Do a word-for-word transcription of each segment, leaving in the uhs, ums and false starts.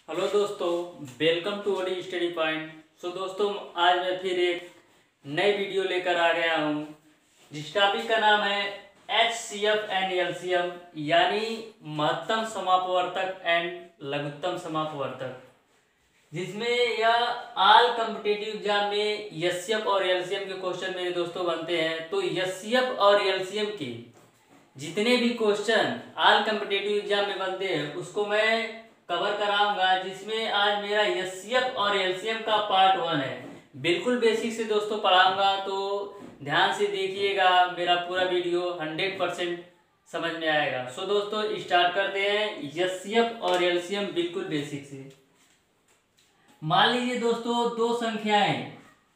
Hello दोस्तों, welcome to OD study point. So दोस्तों, आज मैं फिर एक नई वीडियो लेकर आ गया हूँ जिस टॉपिक का नाम है H C F and L C M, यानी महत्तम समापवर्तक एंड लघुत्तम समापवर्तक, जिसमें यह आल कॉम्पिटिटिव एग्जाम में एच सी एफ और एल सी एम के क्वेश्चन मेरे दोस्तों बनते हैं। तो एच सी एफ और एल सी एम के जितने भी क्वेश्चन आल कॉम्पिटिटिव एग्जाम में बनते हैं उसको मैं कवर कराऊंगा, जिसमें आज मेरा एच सी एफ और एल सी एम का पार्ट वन है। बिल्कुल बेसिक से दोस्तों पढ़ाऊंगा, तो ध्यान से देखिएगा, मेरा पूरा वीडियो हंड्रेड परसेंट समझ में आएगा। सो दोस्तों स्टार्ट करते हैं एच सी एफ और एल सी एम बिल्कुल बेसिक से। मान लीजिए दोस्तों दो संख्याएं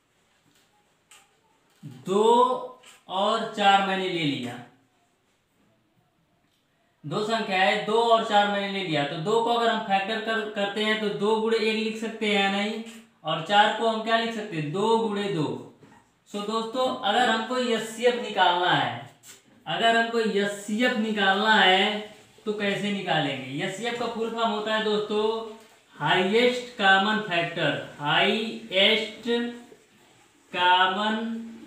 दो और चार मैंने ले लिया, दो संख्याएं दो और चार मैंने ले लिया। तो दो को अगर हम फैक्टर कर, करते हैं तो दो गुणे एक लिख सकते हैं नहीं, और चार को हम क्या लिख सकते हैं, दो गुणे दो। सो दोस्तों अगर हमको एच सी एफ निकालना है, अगर हमको एच सी एफ निकालना है तो कैसे निकालेंगे। एच सी एफ का फुल फॉर्म होता है दोस्तों highest common factor, highest common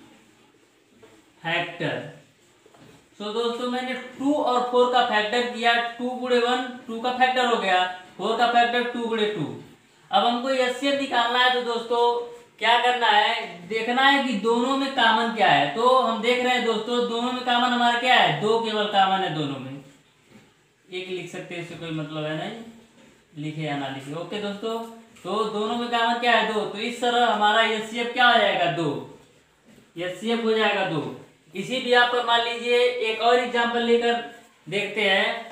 factor. तो so, दोस्तों मैंने टू और फोर का फैक्टर किया, टू गुणे वन टू का फैक्टर हो गया, फोर का फैक्टर टू गुणे टू। अब हमको एच सी एफ निकालना है तो दोस्तों क्या करना है, देखना है कि दोनों में कॉमन क्या है। तो हम देख रहे हैं दोस्तों दोनों में कॉमन हमारा क्या है, दो केवल कॉमन है दोनों में। एक लिख सकते हैं, इससे कोई मतलब है नहीं, लिखे या ना लिखे। ओके दोस्तों, तो दोनों में कॉमन क्या है, दो। तो इस तरह हमारा एच सी एफ क्या हो जाएगा, दो। एच सी एफ हो जाएगा दो। इसी भी आप पर मान लीजिए एक और एग्जांपल लेकर देखते हैं।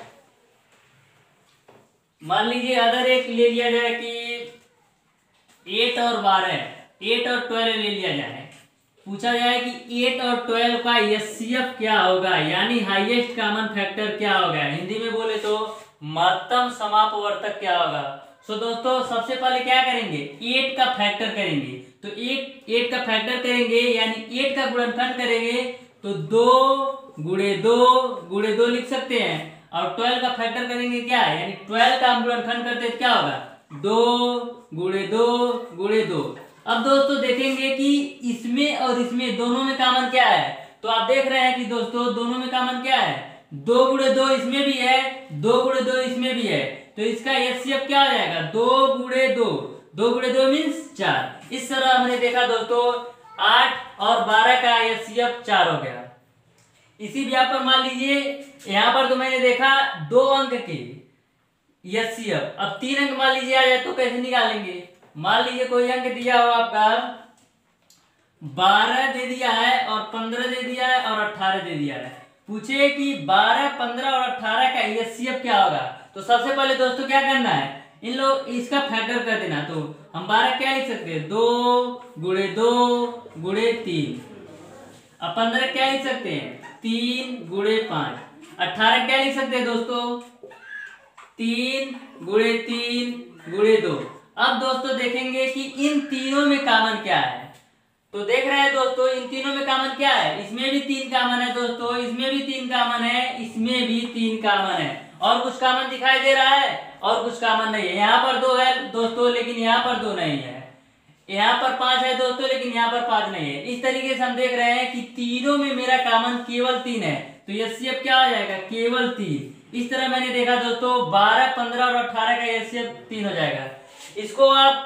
मान लीजिए अदर एक ले लिया जाए कि एट और बारह, एट और ट्वेल्व ले लिया जाए। पूछा जाए कि एट और ट्वेल्व का एच सी एफ क्या होगा, यानी हाईएस्ट कॉमन फैक्टर क्या होगा। हिंदी में बोले तो महत्तम समापवर्तक क्या होगा। सो दोस्तों सबसे पहले क्या करेंगे, एट का फैक्टर करेंगे। तो एट एट का फैक्टर करेंगे यानी एट का गुणनखंड करेंगे, तो दो गुणे दो गुणे दो लिख सकते हैं। और ट्वेल्व का फैक्टर करेंगे क्या, यानी ट्वेल्व का हम गुणनखंड करते हैं क्या होगा, दो गुणे दो गुणे दो। अब दोस्तों देखेंगे कि इसमें और इसमें दोनों में कॉमन क्या है। तो आप देख रहे हैं कि दोस्तों दोनों में कॉमन क्या है, दो गुणे दो इसमें भी है, दो गुणे दो इसमें भी है। तो इसका एच सी एफ क्या हो जाएगा, दो गुणे दो, दो गुणे दो मीन्स चार। इस तरह हमने देखा दोस्तों आठ और बारह का एच सी एफ चार हो गया। इसी भी पर मान लीजिए यहाँ पर तो मैंने देखा दो अंक के एच सी एफ। अब तीन अंक मान लीजिए आ जाए तो कैसे निकालेंगे। मान लीजिए कोई अंक दिया हो आपका बारह दे दिया है और पंद्रह दे दिया है और अठारह दे दिया है। पूछे कि बारह पंद्रह और अठारह का एच सी एफ क्या होगा। तो सबसे पहले दोस्तों क्या करना है, इन लोग इसका फैक्टर कर देना। तो हम बारह क्या लिख सकते हैं, दो गुणे दो गुणे तीन। अब पंद्रह क्या लिख सकते हैं, तीन गुणे पांच। अठारह क्या लिख सकते हैं दोस्तों, तीन गुणे तीन गुणे दो। अब दोस्तों देखेंगे कि इन तीनों में कॉमन क्या है। तो देख रहे हैं दोस्तों इन तीनों में कॉमन क्या है, इसमें भी तीन कॉमन है दोस्तों, इसमें भी तीन कॉमन है, इसमें भी तीन कॉमन है, और कुछ कॉमन दिखाई दे रहा है और कुछ कॉमन नहीं है। यहाँ पर दो है दोस्तों लेकिन यहाँ पर दो नहीं है, यहाँ पर पांच है दोस्तों लेकिन यहाँ पर पांच नहीं है। इस तरीके से हम देख रहे हैं कि तीनों में मेरा कॉमन केवल तीन है। तो एच सी एफ क्या हो जाएगा, केवल तीन। इस तरह मैंने देखा दोस्तों बारह पंद्रह और अठारह का एच सी एफ तीन हो जाएगा। इसको आप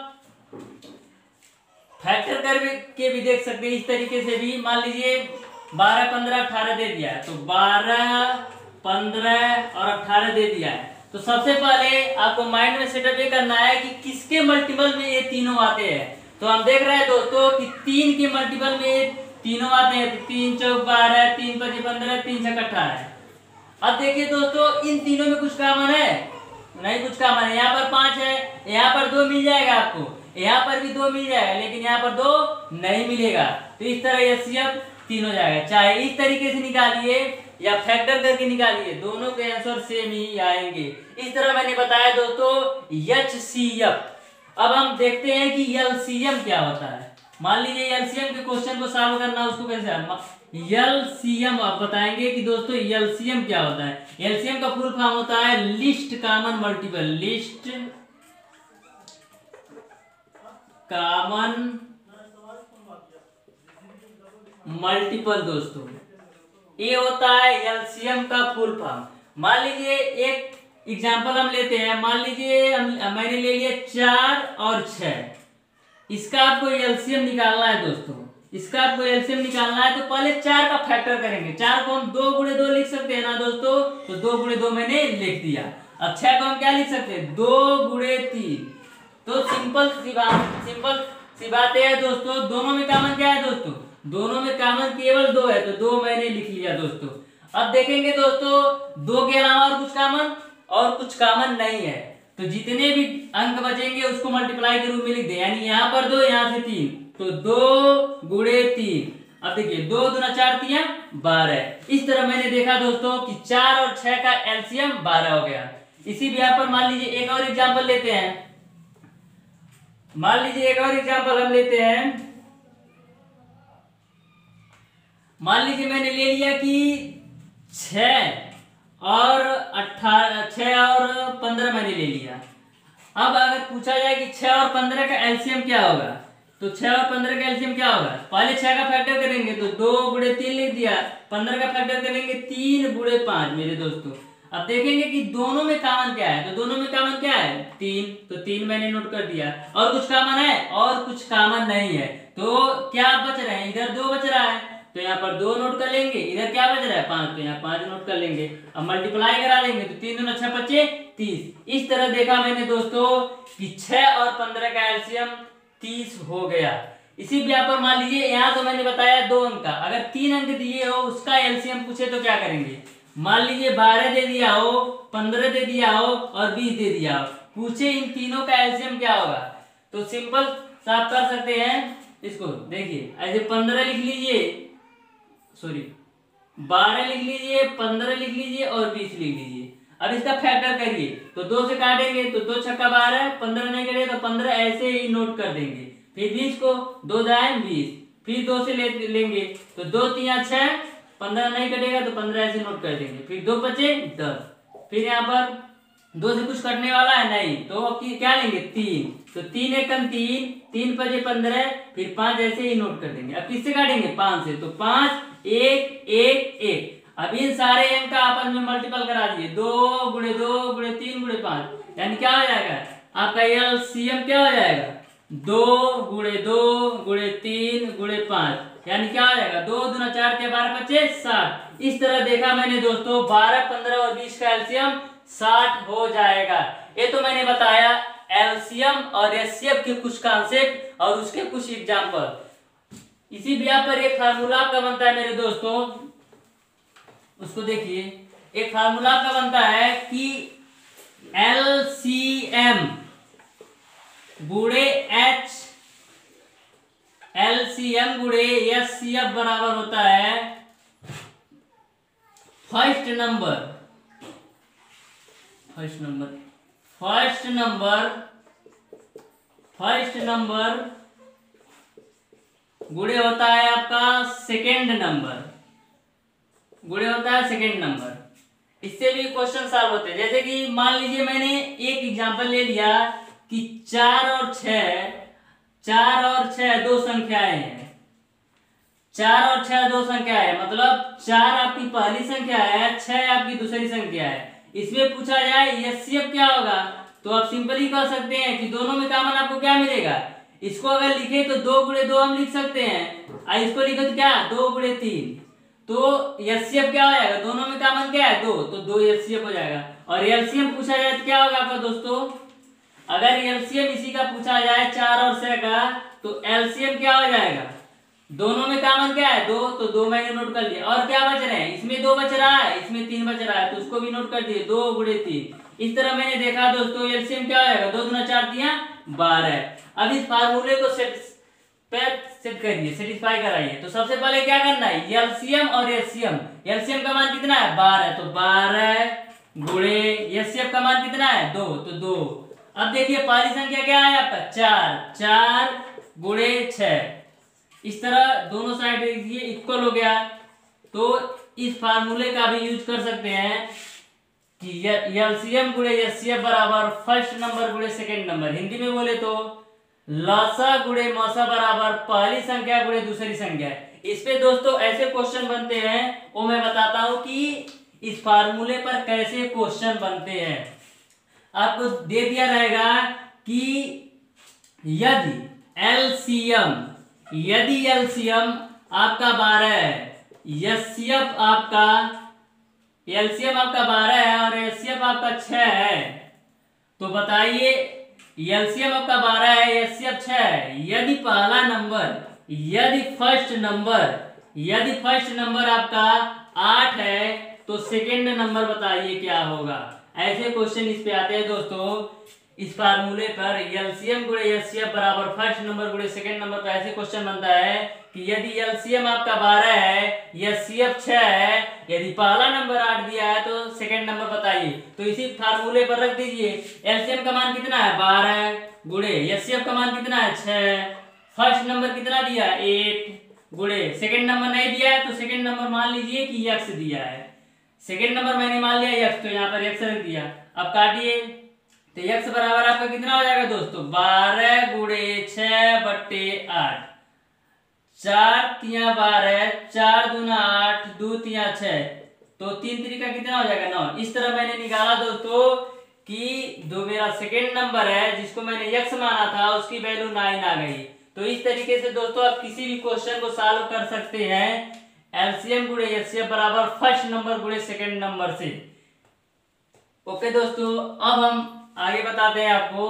फैक्टर करके भी देख सकते हैं इस तरीके से भी। मान लीजिए बारह पंद्रह अठारह दे दिया है, तो बारह पंद्रह और अठारह दे दिया है। तो सबसे पहले आपको माइंड में सेटअप ये करना है कि किसके मल्टीपल में ये तीनों आते हैं। तो हम देख रहे हैं दोस्तों कि तीन के मल्टीपल में तीनों आते हैं। तो तीन चौक बारह, तीन पचे पंद्रह, तीन छक अठारह। अब देखिए दोस्तों इन तीनों में कुछ कॉमन है, नहीं कुछ कॉमन है। यहाँ पर पांच है, यहाँ पर दो मिल जाएगा आपको, यहाँ पर भी दो मिल जाएगा, लेकिन यहाँ पर दो नहीं मिलेगा। तो इस तरह एच सी एफ तीन हो जाएगा। चाहे इस तरीके से निकालिए या फैक्टर करके निकालिए, दोनों के आंसर सेम ही आएंगे। इस तरह मैंने बताया दोस्तों एच सी एफ। अब हम देखते हैं कि एल सी एम क्या होता है। मान लीजिए एल सी एम के क्वेश्चन को सॉल्व करना, उसको कैसे एल सी एम आप बताएंगे कि दोस्तों एल सी एम क्या होता है। एल सी एम का फुल फॉर्म होता है least common multiple, least common multiple दोस्तों, ये होता है एलसीएम का फुल फॉर्म। मान लीजिए एक एग्जांपल हम लेते हैं, मान लीजिए हम मैंने ले लिया चार और छह, इसका आपको एलसीएम निकालना है दोस्तों। इसका आपको एलसीएम निकालना है तो पहले चार का फैक्टर करेंगे। चार को हम दो गुणे दो लिख सकते हैं ना दोस्तों, तो दो गुणे दो मैंने लिख दिया। अब छह को हम क्या लिख सकते हैं, दो गुणे तीन। तो सिंपल सी बात सिंपल सी बात है दोस्तों, दोनों में कॉमन क्या है दोस्तों, दोनों में कॉमन केवल दो है, तो दो मैंने लिख लिया दोस्तों। अब देखेंगे दोस्तों, दो के अलावा और कुछ कॉमन और कुछ कॉमन नहीं है, तो जितने भी अंक बचेंगे उसको मल्टीप्लाई के रूप में लिख दे, यानी यहाँ पर दो, यहाँ से तीन, तो दो गुणे तीन। अब देखिए दो दूना चार तिया बारह। इस तरह मैंने देखा दोस्तों कि चार और छह का एलसीएम बारह हो गया। इसी बिहार पर मान लीजिए एक और एग्जाम्पल लेते हैं। मान लीजिए एक और एग्जाम्पल हम लेते हैं। मान लीजिए मैंने ले लिया कि छह और अठारह छह और पंद्रह मैंने ले लिया। अब अगर पूछा जाए कि छह और पंद्रह का एलसीएम क्या होगा, तो छह और पंद्रह का एलसीएम क्या होगा, पहले छह का फैक्टर करेंगे तो दो गुणे तीन लिख दिया, पंद्रह का फैक्टर करेंगे तीन गुणे पांच मेरे दोस्तों। अब देखेंगे कि दोनों में कॉमन क्या है, तो दोनों में कॉमन क्या है, तीन, तो तीन मैंने नोट कर दिया। और कुछ कॉमन है, और कुछ कॉमन नहीं है, तो क्या बच रहे हैं, इधर दो बच रहा है तो यहाँ पर दो नोट कर लेंगे, इधर क्या बच रहा है पांच, तो यहाँ पांच नोट कर लेंगे। अब मल्टीप्लाई करा देंगे तो तीन दूना छह पच्चे तीस। इस तरह देखा मैंने दोस्तों कि छह और पंद्रह का एलसीएम तीस हो गया। इसी ब्याह पर मान लीजिए यहाँ तो मैंने बताया दो अंक का, अगर तीन अंक दिए हो उसका एलसीएम पूछे तो क्या करेंगे। मान लीजिए बारह दे दिया हो, पंद्रह दे दिया हो और बीस दे दिया हो, पूछे इन तीनों का एलसीएम क्या होगा, तो सिंपल साफ कर सकते हैं इसको। देखिए ऐसे पंद्रह लिख लीजिए, सॉरी बारह लिख लीजिए, पंद्रह लिख लीजिए और बीस लिख लीजिए। अब इसका फैक्टर करिए तो दो से काटेंगे तो दो छक्का बारह, पंद्रह नहीं करेंगे तो पंद्रह ऐसे ही नोट कर देंगे। फिर बीस को दो जाए बीस, फिर दो से ले लेंगे तो दो तिया छह, पंद्रह नहीं कटेगा तो पंद्रह ऐसे नोट कर देंगे, फिर दो बचे दस। फिर यहाँ पर दो से कुछ कटने वाला है नहीं, तो अब क्या लेंगे तीन, तो तीन एक कम तीन, तीन पचे पंद्रह, फिर पांच ऐसे ही नोट कर देंगे। अब किससे काटेंगे, पांच से, तो पांच एक एक एक। अब इन सारे अंक का आपस में मल्टीपल करा दिए, दो गुणे दो गुणे तीन गुणे पांच, यानी क्या हो जाएगा आपका एलसीएम क्या हो जाएगा, दो गुणे दो गुणे तीन गुणे पांच, यानी क्या हो जाएगा दो दूना चार के बारह पच्चे साठ। इस तरह देखा मैंने दोस्तों बारह पंद्रह और बीस का एलसीएम साठ हो जाएगा। ये तो मैंने बताया एलसीएम और एचसीएफ के कुछ कॉन्सेप्ट और उसके कुछ एग्जांपल। इसी ब्याह पर एक फार्मूला का बनता है मेरे दोस्तों, उसको देखिए। एक फार्मूला का बनता है कि एलसीएम गुणे एच, एलसीएम गुणे एचसीएफ बराबर होता है first number, first number first number first number गुणे होता है आपका सेकेंड नंबर, गुणे होता है सेकेंड नंबर। इससे भी क्वेश्चन सॉल्व होते हैं। जैसे कि मान लीजिए मैंने एक एग्जांपल ले लिया कि चार और छह, चार और छह दो संख्याएं हैं, चार और छह दो संख्या है, मतलब चार आपकी पहली संख्या है, छह आपकी दूसरी संख्या है। इसमें पूछा जाए एचसीएफ क्या होगा, तो आप सिंपली कह सकते हैं कि दोनों में कॉमन आपको क्या मिलेगा। इसको अगर लिखे तो दो गुणे दो हम लिख सकते हैं, और इसको लिखे तो क्या दो गुणे तीन, तो एचसीएफ क्या हो जाएगा, दोनों में कॉमन क्या है दो, तो दो एचसीएफ हो जाएगा। और एलसीएम पूछा जाए तो क्या होगा आपका दोस्तों, अगर एलसीएम इसी का पूछा जाए चार और छह का, तो एलसीएम क्या हो जाएगा, दोनों में कॉमन क्या है दो, तो दो मैंने नोट कर लिया। और क्या बच रहे हैं, इसमें दो बच रहा है, इसमें तीन बच रहा है, तो उसको भी नोट कर दिए, दो गुणे तीन। इस तरह मैंने देखा दोस्तों एलसीएम क्या हो जाएगा, दो दूना चार दिया बारह। अब इस फार्मूले को सेट सेट करिए, सेटिस्फाई कराइए। तो सबसे पहले क्या करना है, एलसीएम और एचसीएफ। एलसीएम का मान कितना है बारह, तो बारह गुणे एचसीएफ का मान कितना है दो, तो दो। अब देखिए पहली संख्या क्या है आपका चार, चार गुणे छह। इस तरह दोनों साइड ये इक्वल हो गया, तो इस फार्मूले का भी यूज कर सकते हैं कि एलसीएम गुणे एचसीएफ बराबर फर्स्ट नंबर गुणे सेकेंड नंबर। हिंदी में बोले तो लसा गुणे मौसा बराबर पहली संख्या गुणे दूसरी संख्या। इस पे दोस्तों ऐसे क्वेश्चन बनते हैं, वो मैं बताता हूं कि इस फार्मूले पर कैसे क्वेश्चन बनते हैं। आपको दे दिया रहेगा कि यदि एलसीएम यदि एलसीएम आपका बारह है, एचसीएफ आपका एलसीएम आपका बारह है और एचसीएफ आपका छह है, तो बताइए एलसीएम आपका बारह है, एचसीएफ छह है। यदि पहला नंबर यदि फर्स्ट नंबर यदि फर्स्ट नंबर आपका आठ है तो सेकेंड नंबर बताइए क्या होगा। ऐसे क्वेश्चन इस पे आते हैं दोस्तों। इस फार्मूले पर एलसीएम गुणे एचसीएफ बराबर फर्स्ट नंबर गुणे सेकेंड नंबर पर ऐसे क्वेश्चन बनता है कि यदि एलसीएम आपका बारह है, एचसीएफ छह है, यदि पहला नंबर आठ दिया है तो सेकेंड नंबर बताइए। तो इसी फार्मूले पर रख दीजिए। एलसीएम का मान कितना है बारह गुणे एचसीएफ का मान कितना है छह, फर्स्ट नंबर कितना दिया है एट गुणे सेकेंड नंबर नहीं दिया है तो सेकेंड नंबर मान लीजिए कि एक्स दिया है। सेकेंड नंबर मैंने मान लिया एक्स, तो यहाँ पर एक्स रख दिया। अब काटिए तो एक्स बराबर आपका कितना हो जाएगा दोस्तों बारह गुणे छह बट्टे आठ, चार तिया बारह, चार दूना आठ, दो तिया छह, तो तीन तरीका कितना हो जाएगा नौ। इस तरह मैंने निकाला दोस्तों कि जो मेरा सेकेंड नंबर है जिसको मैंने एक्स माना था उसकी वैल्यू नाइन आ गई। तो इस तरीके से दोस्तों आप किसी भी क्वेश्चन को सॉल्व कर सकते हैं एलसीएम गुणे एचसीएफ बराबर फर्स्ट नंबर गुणे सेकेंड नंबर से। ओके दोस्तों, अब हम आगे बताते हैं आपको।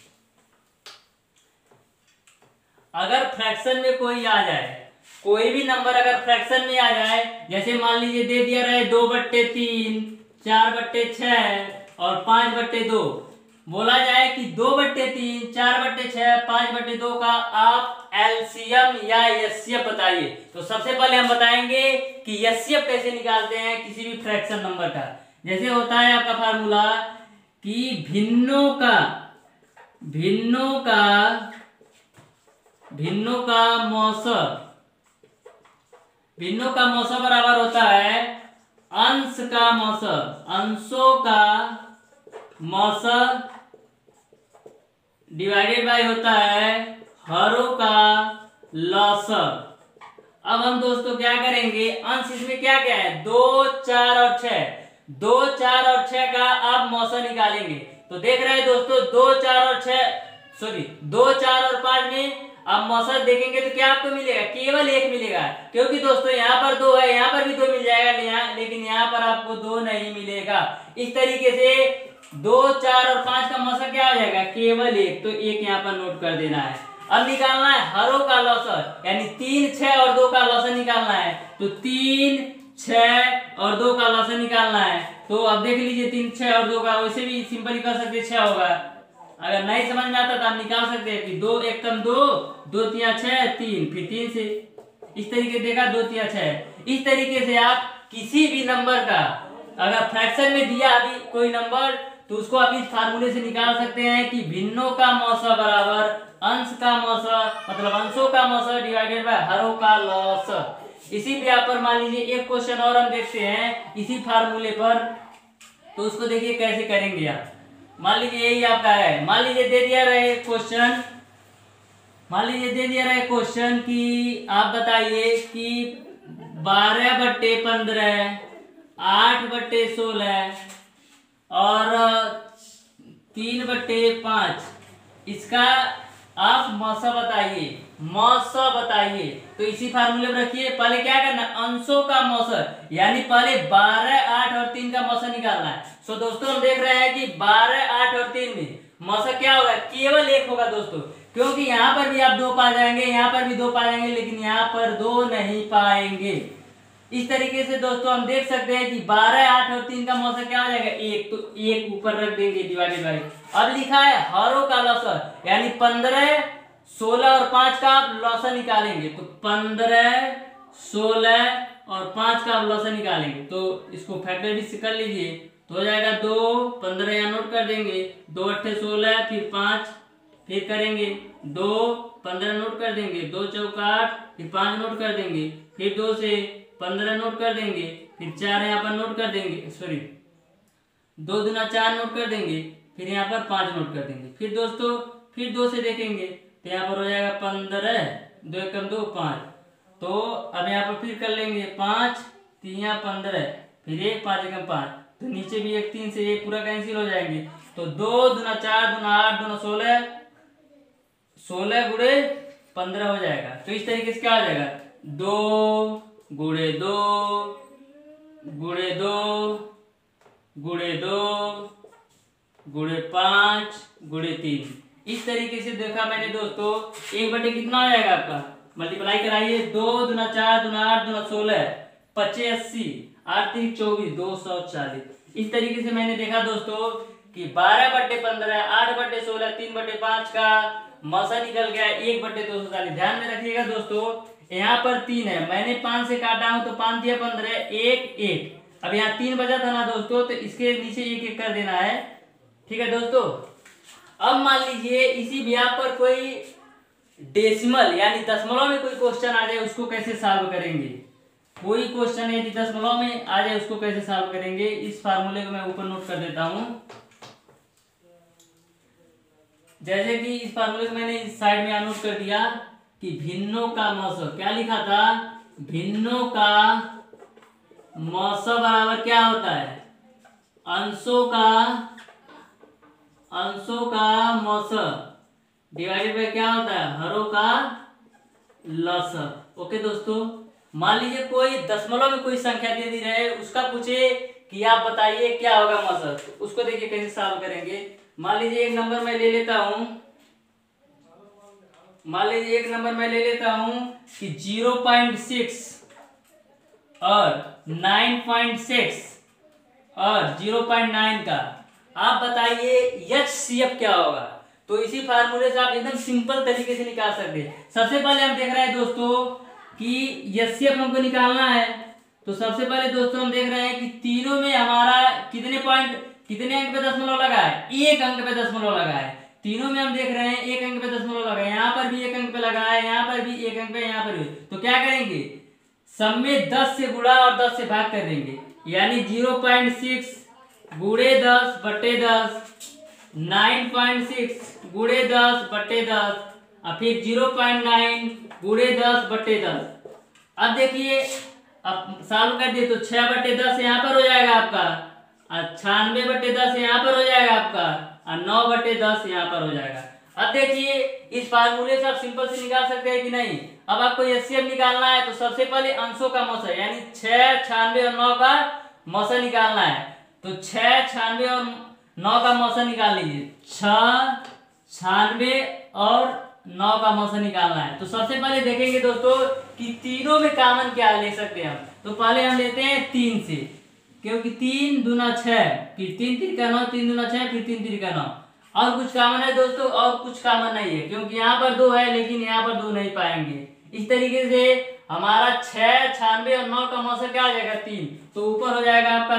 अगर फ्रैक्शन में कोई आ जाए, कोई भी नंबर अगर फ्रैक्शन में आ जाए, जैसे मान लीजिए दे दिया रहे दो बट्टे तीन, चार बट्टे छह और पांच बट्टे दो, बोला जाए कि दो बट्टे तीन, चार बट्टे छह, पांच बट्टे दो का आप एलसीएम या एचसीएफ बताइए। तो सबसे पहले हम बताएंगे कि एचसीएफ कैसे निकालते हैं किसी भी फ्रैक्शन नंबर का। जैसे होता है आपका फार्मूला कि भिन्नों का भिन्नों का भिन्नों का मौसा भिन्नों का मौसा बराबर होता है अंश का मौसा, अंशों का मौसा डिवाइडेड बाय होता है हरों का लौसक। अब हम दोस्तों क्या करेंगे, अंश इसमें क्या क्या है दो, चार और छह, दो, चार और छह का आप मौसा निकालेंगे। तो देख रहे हैं दोस्तों दो, चार और छह सॉरी दो, चार और पांच में आप मौसा देखेंगे तो क्या आपको मिलेगा, केवल एक मिलेगा। क्योंकि दोस्तों यहाँ पर दो है, यहाँ पर भी दो मिल जाएगा, लेकिन यहाँ पर आपको दो नहीं मिलेगा। इस तरीके से दो, चार और पांच का मौसा क्या हो जाएगा केवल एक, तो एक यहाँ पर नोट कर देना है। अब निकालना है हरों का लौसक, यानी तीन, छह और दो का लौसक निकालना है। तो तीन, छह और दो का लौसक निकालना है। तो अब देख लीजिए तीन, छह और दो का, वैसे भी सिंपल निकाल सकते छह होगा। अगर नहीं समझ में आता तो आप निकाल सकते हैं कि दो एक कम दो, दो तिया छह, तीन, फिर तीन से इस तरीके देखा दो तिया छह। इस तरीके से आप किसी भी नंबर का अगर फ्रैक्शन में दिया अभी कोई नंबर तो उसको आप इस फार्मूले से निकाल सकते हैं कि भिन्नों का मौसा बराबर अंश का मौसा, मतलब अंशों का मौसा डिवाइडेड बाय हरों का लौसक। इसी पे आप पर मान लीजिए एक क्वेश्चन और हम देखते हैं इसी फार्मूले पर, तो उसको देखिए कैसे करेंगे आप। मान लीजिए यही आपका है, मान लीजिए दे दिया रहे क्वेश्चन मान लीजिए दे दिया रहे क्वेश्चन कि आप बताइए कि बारह बट्टे पंद्रह, आठ बट्टे सोलह और तीन बट्टे पांच, इसका आप मौसा बताइए मौसा बताइए। तो इसी फार्मूले में रखिए, पहले क्या करना अंशों का मौसा, यानी पहले बारह, आठ और तीन का मौसा निकालना है। सो दोस्तों हम देख रहे हैं कि बारह, आठ और तीन में मौसा क्या होगा केवल एक होगा दोस्तों, क्योंकि यहाँ पर भी आप दो पा जाएंगे, यहाँ पर भी दो पा जाएंगे, लेकिन यहाँ पर दो नहीं पाएंगे। इस तरीके से दोस्तों हम देख सकते हैं कि बारह, आठ और तीन का मौसा क्या हो जाएगा एक, तो एक ऊपर रख देंगे डिवाइडेड बाय। अब लिखा है हरों का लौसक, यानी पंद्रह, सोलह और पांच का आप लौसक निकालेंगे। तो पंद्रह, सोलह और पांच का आप लौसक निकालेंगे, तो इसको फैक्टराइज कर लीजिए तो हो जाएगा दो, पंद्रह यहाँ नोट कर देंगे, दो अट्ठे सोलह, फिर पांच, फिर करेंगे दो, पंद्रह नोट कर देंगे, दो चौका आठ, फिर पांच नोट कर देंगे, फिर दो से पंद्रह नोट कर देंगे, फिर चार यहाँ पर नोट कर देंगे, सॉरी दो दुना चार नोट कर देंगे, फिर यहाँ पर पांच नोट कर देंगे। फिर दोस्तों फिर दो से देखेंगे तो यहाँ पर हो जाएगा पंद्रह, दो एकम दो, पाँच। तो अब यहाँ पर फिर कर लेंगे, पाँच तीन पंद्रह, फिर एक, पाँच एकम पाँच, तो नीचे भी एक तीन से ये पूरा कैंसिल हो जाएंगे। तो दो दूना चार, दूना आठ, दूना सोलह, सोलह गुड़े पंद्रह हो जाएगा। तो इस तरीके से क्या हो जाएगा, दो गुड़े दो गुड़े दो गुड़े दो गुड़े पाँच गुड़े तीन। इस तरीके से देखा मैंने दोस्तों, एक बटे कितना हो जाएगा आपका, मल्टीप्लाई कराइए, दो दूना चार, दूना आठ, दूना सोलह, पच्चीस अस्सी, आठ तीन चौबीस, दो सौ चालीस। इस तरीके से मैंने देखा दोस्तों कि बारह बटे पंद्रह, आठ बटे सोलह, तीन बटे पाँच का मौसा निकल गया एक बटे दो सौ चालीस। ध्यान में रखिएगा दोस्तों, यहाँ पर तीन है, मैंने पाँच से काटा हूं तो पाँच दिया पंद्रह, एक एक। अब यहाँ तीन बचा था ना दोस्तों, तो इसके नीचे एक एक कर देना है। ठीक है दोस्तों। अब मान लीजिए इसी भी यहाँ पर कोई डेसिमल यानी दशमलव में कोई क्वेश्चन आ जाए, उसको कैसे सॉल्व करेंगे। कोई क्वेश्चन यदि दशमलव में आ जाए उसको कैसे सॉल्व करेंगे, इस फार्मूले को मैं ऊपर नोट कर देता हूं। जैसे कि इस फार्मूले को मैंने इस साइड में नोट कर दिया कि भिन्नों का मौसा, क्या लिखा था, भिन्नों का मौसा बराबर क्या होता है, अंशों का अंशों का मौसा डिवाइडेड बाय क्या होता है, हरों का लसाअ। ओके दोस्तों, मान लीजिए कोई दशमलव में कोई संख्या दे दी रहे, उसका पूछे कि आप बताइए क्या होगा मौसा, तो उसको देखिए कैसे सॉल्व करेंगे। मान लीजिए एक नंबर मैं ले लेता हूं मान लीजिए एक नंबर मैं ले लेता हूं कि जीरो पॉइंट सिक्स और नाइन पॉइंट सिक्स और जीरो पॉइंट नाइन का आप बताइए एच सी एफ क्या होगा। तो इसी फार्मूले से आप एकदम सिंपल तरीके से निकाल सकते हैं। सबसे पहले हम देख रहे हैं दोस्तों कि एच सी एफ हमको निकालना है। तो सबसे पहले दोस्तों हम देख रहे हैं कि तीनों में हमारा कितने पॉइंट कितने अंक पे दशमलव लगा है, एक अंक पे दशमलव लगा है। तीनों में हम देख रहे हैं एक अंक पे दशमलव लगा है, यहाँ पर भी एक अंक पे लगा है, यहाँ पर भी एक अंक पे, यहाँ पर भी। तो क्या करेंगे, सब में दस से गुणा और दस से भाग कर देंगे, यानी जीरो पॉइंट सिक्स गुड़े दस बटे दस, नाइन पॉइंट सिक्स गुड़े दस बटे दस, और फिर जीरो पॉइंट नाइन गुड़े दस बटे दस। अब देखिए, अब सॉल्व कर दिए तो छह बटे दस यहाँ पर हो जाएगा आपका, और छियानवे बटे दस यहाँ पर हो जाएगा आपका, और नौ बटे दस यहाँ पर हो जाएगा। अब देखिए इस फार्मूले से आप सिंपल से निकाल सकते हैं कि नहीं। अब आपको एच सी एफ निकालना है तो सबसे पहले अंशों का मौसा यानी छह, छियानवे और नौ का मौसा निकालना है। तो छह, छियानवे और नौ का मौसा निकाल लीजिए, छह, छियानवे और नौ का मौसा निकालना है। तो सबसे पहले देखेंगे दोस्तों कि तीनों में कॉमन क्या ले सकते हैं हम। तो पहले हम लेते हैं तीन से, क्योंकि तीन दूना छह, फिर तीन तीन का नौ, तीन दूना छह, फिर तीन तीन का नौ। और कुछ कॉमन है दोस्तों, और कुछ कॉमन नहीं है, क्योंकि यहाँ पर दो है लेकिन यहाँ पर दो नहीं पाएंगे। इस तरीके से हमारा छह, छियानवे और नौ का मौसा क्या हो जाएगा, तीन। तो ऊपर हो जाएगा आपका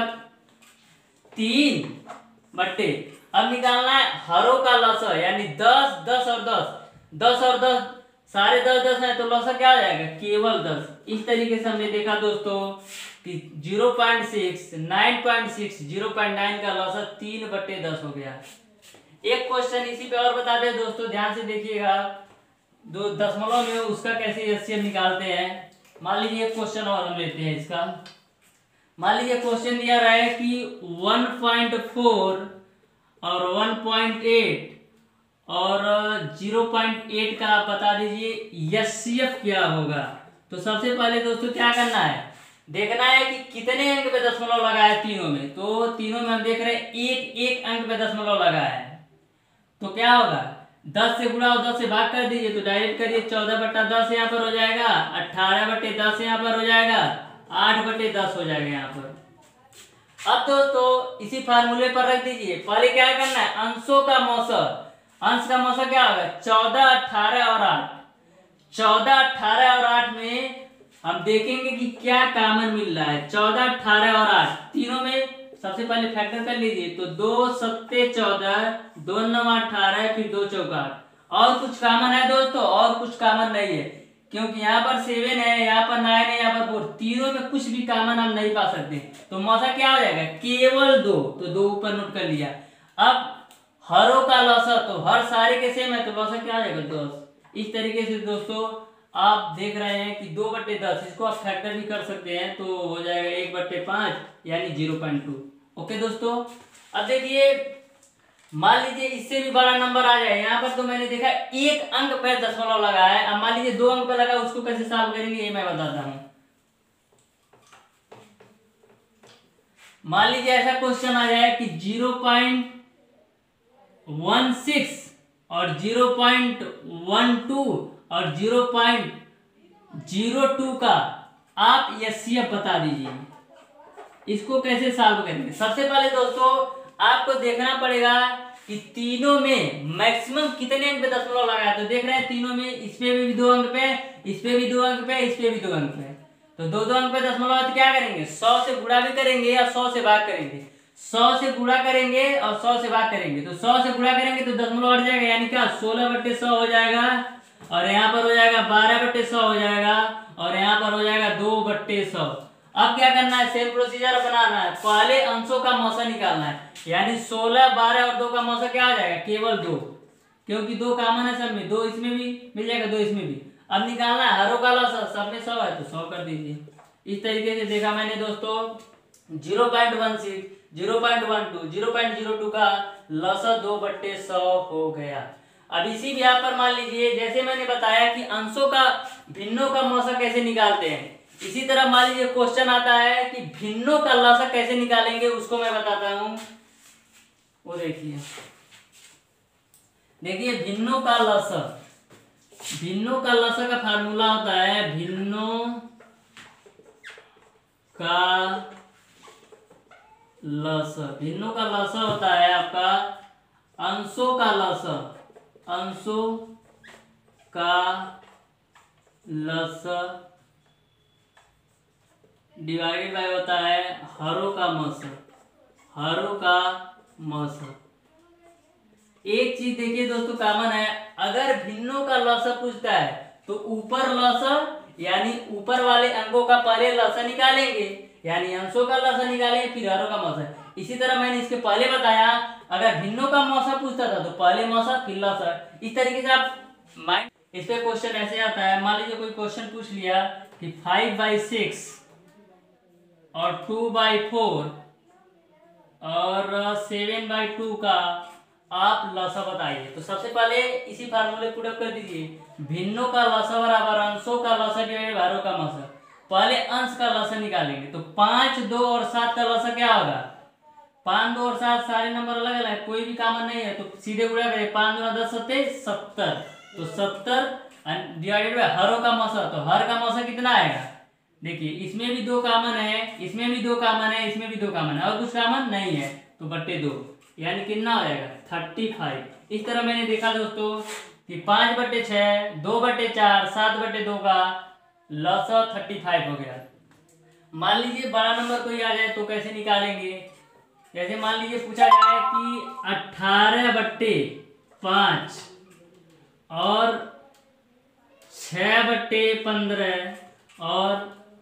तीन बट्टे, अब निकालना है हरों का लसाअ यानी दस, दस और दस, दस और दस सारे दस दस है, तो लसाअ क्या हो जाएगा, केवल दस। इस तरीके से हमने देखा दोस्तों कि zero point six, nine point six, zero point nine का लसाअ तीन बट्टे दस हो गया। एक क्वेश्चन इसी पे और बता दें दोस्तों, ध्यान से देखिएगा, दो दशमलव में उसका कैसे एच सी एफ निकालते हैं। मान लीजिए एक क्वेश्चन और हम लेते हैं इसका। मान लीजिए क्वेश्चन दिया रहा है कि वन पॉइंट फोर और वन पॉइंट एट और जीरो पॉइंट एट का आप बता दीजिए एच सी एफ क्या होगा। तो सबसे पहले दोस्तों क्या करना है, देखना है कि कितने अंक पे दशमलव लगा है तीनों में। तो तीनों में हम देख रहे हैं एक एक अंक पे दशमलव लगा है। तो क्या होगा, दस से गुणा और दस से भाग कर दीजिए, तो डायरेक्ट करिए, चौदह बट्टा दस यहाँ पर हो जाएगा, अट्ठारह बटे दस यहाँ पर हो जाएगा, आठ बटे दस हो जाएगा यहाँ पर। अब दोस्तों इसी फार्मूले पर रख दीजिए। पहले क्या करना है, अंशों का मौसा, अंश का मौसा क्या होगा, चौदह, अठारह और आठ। चौदह, अठारह और आठ में हम देखेंगे कि क्या कॉमन मिल रहा है। चौदह, अठारह और आठ तीनों में सबसे पहले फैक्टर कर लीजिए, तो दो सत्ते चौदह, दो नौ अठारह, फिर दो चौका आठ। और कुछ कॉमन है दोस्तों, और कुछ कॉमन नहीं है, क्योंकि यहाँ पर सेवन है, यहाँ पर नाइन है, यहाँ पर फोर, तीनों में कुछ भी कॉमन हम नहीं पा सकते। तो मौसा क्या हो जाएगा, केवल दो। तो दो ऊपर नोट कर लिया। अब हरों का लसाअ, तो हर सारे के सेम है, तो लसाअ क्या हो जाएगा, दस। इस तरीके से दोस्तों आप देख रहे हैं कि दो बट्टे दस, इसको आप फैक्टर भी कर सकते हैं, तो हो जाएगा एक बट्टे पाँच यानी जीरो पॉइंट टू। ओके दोस्तों, अब देखिए मान लीजिए इससे भी बड़ा नंबर आ जाए। यहाँ पर तो मैंने देखा एक अंक पे दशमलव लगा है, अब मान लीजिए दो अंक पे लगा, उसको कैसे सॉल्व करेंगे ये मैं बताता हूँ। मान लीजिए ऐसा क्वेश्चन आ जाए कि जीरो पॉइंट वन सिक्स और जीरो पॉइंट वन टू और जीरो पॉइंट जीरो टू का आप एचसीएफ बता दीजिए, इसको कैसे सॉल्व करेंगे। सबसे पहले दोस्तों आपको देखना पड़ेगा कि तीनों में मैक्सिमम कितने अंक पे दशमलव लगाया। तो देख रहे हैं तीनों में, इस पे भी दो अंक पे, इस पे भी दो अंक पे, इस पे भी दो अंक पे, तो दो दो अंक पे दशमलव तो क्या करेंगे, सौ से गुणा भी करेंगे या सौ से भाग करेंगे। सौ से गुणा करेंगे और सौ से भाग करेंगे, तो सौ से गुणा करेंगे तो दशमलव हट जाएगा, यानी क्या सोलह बट्टे सौ हो जाएगा, और यहाँ पर हो जाएगा बारह बट्टे सौ हो जाएगा, और यहाँ पर हो जाएगा दो बट्टे सौ। अब क्या करना है, सेम प्रोसीजर बनाना है, पहले अंशों का मौसा निकालना है, यानी सोलह बारह और दो का मौसा क्या आ जाएगा, केवल दो, क्योंकि दो कॉमन है सब में, दो इसमें भी मिल जाएगा, दो इसमें भी। अब निकालना है हरों का लसा, सब में सौ है तो सौ कर दीजिए। इस तरीके से देखा मैंने दोस्तों zero point one six, zero point one two, zero point zero two का लसा दो बट्टे सौ हो गया। अब इसी भी यहाँ पर मान लीजिए जैसे मैंने बताया कि अंशों का भिन्नों का मौसा कैसे निकालते हैं, इसी तरह मान लीजिए क्वेश्चन आता है कि भिन्नों का लसा कैसे निकालेंगे, उसको मैं बताता हूं। वो देखिए देखिए भिन्नों का लसा, भिन्नों का लसा का फार्मूला होता है भिन्नों का लसा, भिन्नों का लसा होता है आपका अंशों का लसा, अंशों का लसा डिवाइडेड बाय होता है हरों का मौसा, हरों का मौसा। एक चीज देखिए दोस्तों कॉमन है, अगर भिन्नों का लसा पूछता है तो ऊपर लसा यानी ऊपर वाले अंकों का पहले लसा निकालेंगे, यानी अंशों का लसा निकालेंगे, फिर हरों का मौसा। इसी तरह मैंने इसके पहले बताया अगर भिन्नों का मौसा पूछता था तो पहले मौसा फिर लसा। इस तरीके से आप माइंड, इस पे क्वेश्चन ऐसे आता है, मान लीजिए कोई क्वेश्चन पूछ लिया कि फाइव बाई सिक्स और टू बाई फोर और सेवन बाई टू का आप लसा बताइए। तो सबसे पहले इसी फार्मूले पुट अप कर दीजिए, भिन्नों का लसा बराबर अंशों का लसा डिवाइडेड बाय हरों का मौसा। पहले अंश का लसा निकालेंगे, तो पांच दो और सात का लसा क्या होगा, पांच दो और सात सारे नंबर अलग अलग है, कोई भी कॉमन नहीं है, तो सीधे गुणा करें, पांच दो दस सत्ते सत्तर, तो सत्तर डिवाइडेड बाय हरों का मौसा, तो हर का मौसा कितना आएगा, देखिए इसमें भी दो कॉमन है, इसमें भी दो कॉमन है, इसमें भी दो कॉमन है, और कुछ कॉमन नहीं है, तो बट्टे दो, यानी कितना हो जाएगा थर्टी फाइव। इस तरह मैंने देखा दोस्तों कि पांच बट्टे छह, दो बट्टे चार, सात बट्टे दो का लसा थर्टी फाइव हो गया। मान लीजिए बड़ा नंबर कोई आ जाए तो कैसे निकालेंगे, जैसे मान लीजिए पूछा जाए कि अठारह बट्टे पांच और छह बट्टे पंद्रह और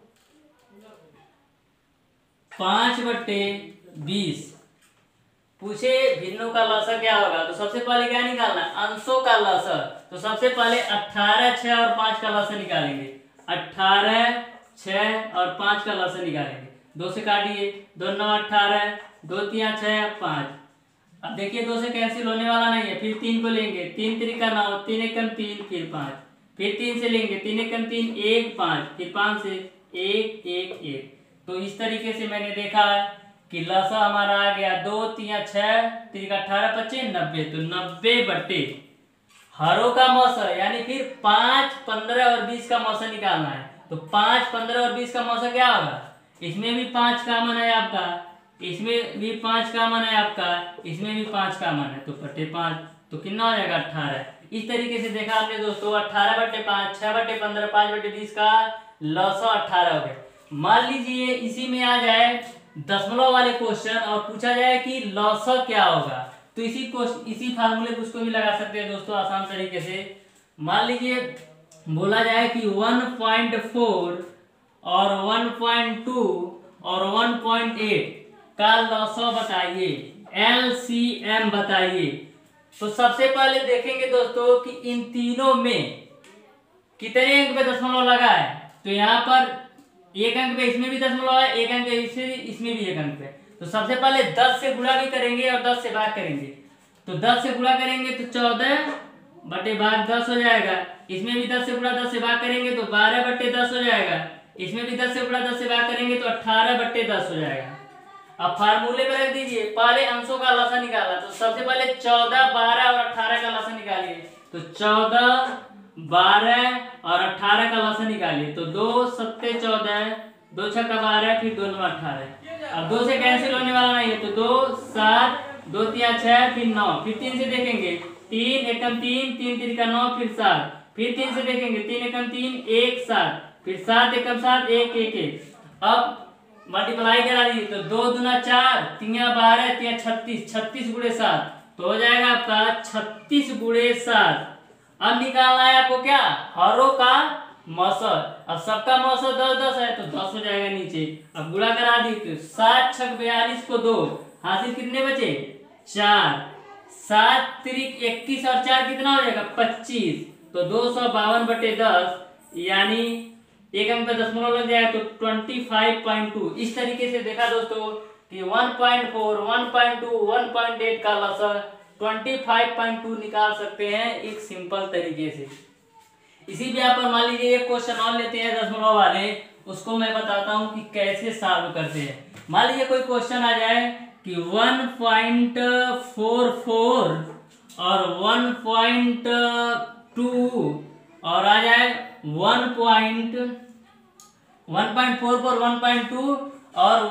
पांच बट्टे बीस, पूछे भिन्नों का लसा क्या होगा, तो सबसे पहले क्या निकालना है, अंशों का लसा। तो सबसे पहले अठारह छह और पांच का लसा निकालेंगे, अठारह छह और पांच का लसा निकालेंगे, दो से काटिए, दो नौ अठारह, दो तीन छह पांच। अब देखिए दो से कैंसिल होने वाला नहीं है, फिर तीन को लेंगे, तीन त्रिका नौ, तीन एकम तीन, फिर पांच, फिर तीन से लेंगे, तीन एकम तीन एक पांच, फिर पांच से एक एक एक। तो इस तरीके से मैंने देखा कि लसा हमारा आ गया दो तीन छह, तीन अठारह पच्चीस नब्बे, तो नब्बे बट्टे हरों का मौसा, यानी फिर पांच पंद्रह और बीस का मौसा निकालना है। तो पांच पंद्रह और बीस का मौसा क्या होगा, इसमें भी पांच कॉमन है आपका, इसमें भी पांच कॉमन है आपका, इसमें भी पांच कॉमन है, तो बट्टे पांच, तो कितना हो जाएगा अठारह। इस तरीके से देखा आपने दोस्तों, अठारह बट्टे पांच, छह बट्टे पंद्रह, पांच बट्टे बीस का लसा अठारह हो गया। मान लीजिए इसी में आ जाए दशमलव वाले क्वेश्चन और पूछा जाए कि लसा क्या होगा, तो इसी क्वेश्चन इसी फार्मूले को उसको भी लगा सकते हैं दोस्तों आसान तरीके से। मान लीजिए बोला जाए कि वन पॉइंट फोर और वन पॉइंट टू और वन पॉइंट एट का लसा बताइए, एलसीएम बताइए, तो सबसे पहले देखेंगे दोस्तों कि इन तीनों में कितने अंक पे दशमलव लगा है। तो यहाँ पर एक अंक पे इसमें भी दशमलव है, एक अंक पे इसमें इसमें भी एक अंक पे। तो सबसे पहले दस से गुणा भी करेंगे और दस से भाग करेंगे। तो दस से गुणा करेंगे तो चौदह बटे भाग दस हो जाएगा। इसमें भी दस से गुणा दस से भाग करेंगे तो बारह बटे दस हो जाएगा। इसमें भी दस से गुणा दस से भाग करेंगे तो अठारह बट्टे दस हो जाएगा। अब फार्मूले पे रख दीजिए, पहले अंशों का लसा निकाला। तो सबसे पहले चौदह, बारह और अठारह का लसा निकालिए। तो चौदह, बारह और अठारह का लसा निकालिए। तो दो सत्ते चौदह, दो छक्का बारह, फिर दो नौ अठारह। अब दो से कैंसिल होने वाला नहीं है, तो दो सात, दो तिया छह, फिर नौ, फिर तीन से देखेंगे, तीन एकम तीन, तीन तिरिका नौ, फिर सात, फिर तीन से देखेंगे, तीन एकम तीन, एक सात, फिर सात एकम सात, एक एक एक। अब मल्टीप्लाई करा दीजिए। तो दो दूना चार, तिया बारह, तिया छत्तीस, छत्तीस गुणे सात, तो हो जाएगा आपका छत्तीस गुणे सात। अब निकालना है आपको क्या, हरों का मौसर। अब सबका मौसर दस दस है तो दस हो जाएगा नीचे। अब गुणा करा दी तो सात छक बयालीस को दो, हासिल कितने बचे, चार। सात त्रिक इक्कीस और चार कितना हो जाएगा, पच्चीस। तो दो सौ बावन बटे दस, यानी एक अंक पे दशमलव लग जाए तो पच्चीस पॉइंट दो। इस तरीके से देखा दोस्तों कि एक पॉइंट चार, एक पॉइंट दो, एक पॉइंट आठ का लसर पच्चीस पॉइंट दो निकाल सकते हैं एक सिंपल तरीके से। इसी भी पर मान लीजिए एक क्वेश्चन और लेते हैं दशमलव वाले, उसको मैं बताता हूं कि कैसे सॉल्व करते हैं। मान लीजिए कोई क्वेश्चन आ जाए कि एक पॉइंट चार चार और एक पॉइंट दो और आ जाए one point one point four four, one point two और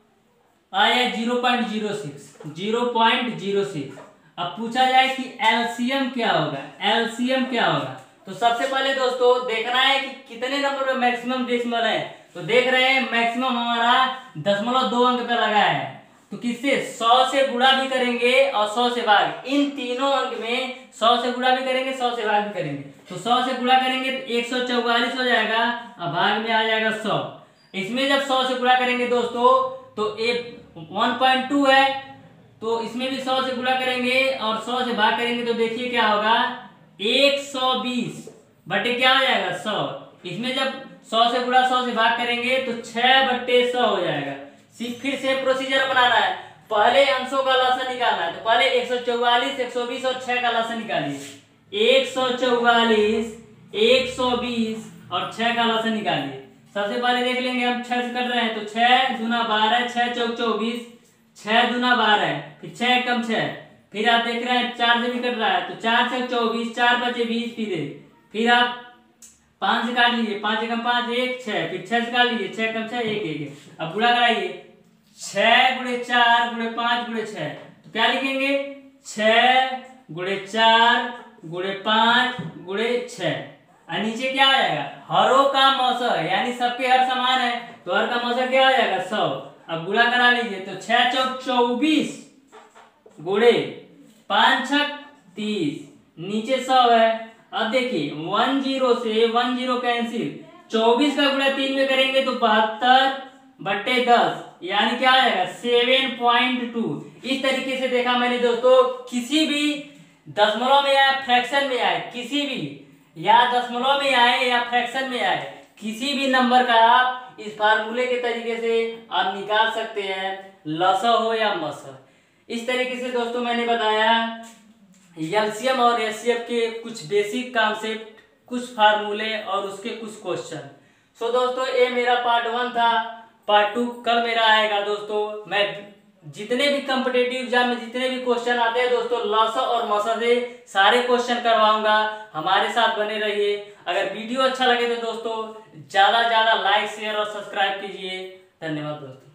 आया zero point zero six, zero point zero six. अब पूछा जाए कि एलसीएम क्या होगा, एलसीएम क्या होगा। तो सबसे पहले दोस्तों देखना है कि कितने नंबर पे मैक्सिमम डेसिमल है। तो देख रहे हैं मैक्सिमम हमारा दशमलव दो अंक पे लगा है। तो किससे, सौ से गुणा भी करेंगे और सौ से भाग। इन तीनों अंक में सौ से गुणा भी करेंगे, सौ से भाग भी करेंगे। तो सौ से गुणा करेंगे तो एक सौ चौवालीस हो जाएगा और भाग में आ जाएगा सौ। इसमें जब सौ से गुणा करेंगे दोस्तों तो एक वन पॉइंट टू है, तो इसमें भी सौ से गुणा करेंगे और सौ से भाग करेंगे तो देखिए क्या होगा, एक सौ बीस बटे क्या हो जाएगा, सौ। इसमें जब सौ से गुणा सौ से भाग करेंगे तो छह बट्टे सौ हो जाएगा। फिर से प्रोसीजर बनाना है, पहले अंशों का लसा निकालना है। तो पहले एक सौ चौवालीस, एक सौ बीस और छह का लसा निकालिए। एक सौ चौवालीस, एक सौ बीस और छह का लसा निकालिए। सबसे पहले देख लेंगे हम छह से कर रहे हैं, तो छह दूना बारह, छह चौक चौबीस, छह दूना बारह, फिर छह कम छह, फिर आप देख रहे हैं चार से भी कट रहा है तो चार से चौबीस, चार बचे बीस, फिर फिर आप पांच से काट लीजिए, पांच एकम पांच, एक छह, फिर छह से काट लीजिए, छह कम छह, एक एक। अब गुणा कराइए, छह गुणे चार गुणे पांच गुणे छह, तो क्या लिखेंगे, छह गुणे चार गुणे पांच गुणे छह। और नीचे क्या आ जाएगा, हरों का मौसर, यानी सबके हर समान है तो हर का मौसर क्या हो जाएगा, सौ। अब गुणा करा लीजिए, तो छह चौक चौबीस गुणे पांच छक तीस, नीचे सौ है। अब देखिए वन जीरो से वन जीरो कैंसिल, चौबीस का गुणा तीन में करेंगे तो बहत्तर बट्टे दस, यानी क्या आ जाएगा, सेवन पॉइंट टू। इस तरीके से देखा मैंने दोस्तों, किसी भी दशमलव में आए, फ्रैक्शन में आए, किसी भी या दशमलव में आए या फ्रैक्शन में आए, किसी भी नंबर का आप इस फार्मूले के तरीके से आप निकाल सकते हैं, लसा हो या मसा। इस तरीके से दोस्तों मैंने बताया एलसीएम और एचसीएफ के कुछ बेसिक कॉन्सेप्ट, कुछ फार्मूले और उसके कुछ क्वेश्चन। सो दोस्तों ये मेरा पार्ट वन था। पार्ट टू कल मेरा आएगा दोस्तों। मैं जितने भी कॉम्पिटिटिव एग्जाम में जितने भी क्वेश्चन आते हैं दोस्तों, लसा और मसा से सारे क्वेश्चन करवाऊंगा। हमारे साथ बने रहिए। अगर वीडियो अच्छा लगे तो दोस्तों ज्यादा ज्यादा लाइक शेयर और सब्सक्राइब कीजिए। धन्यवाद दोस्तों।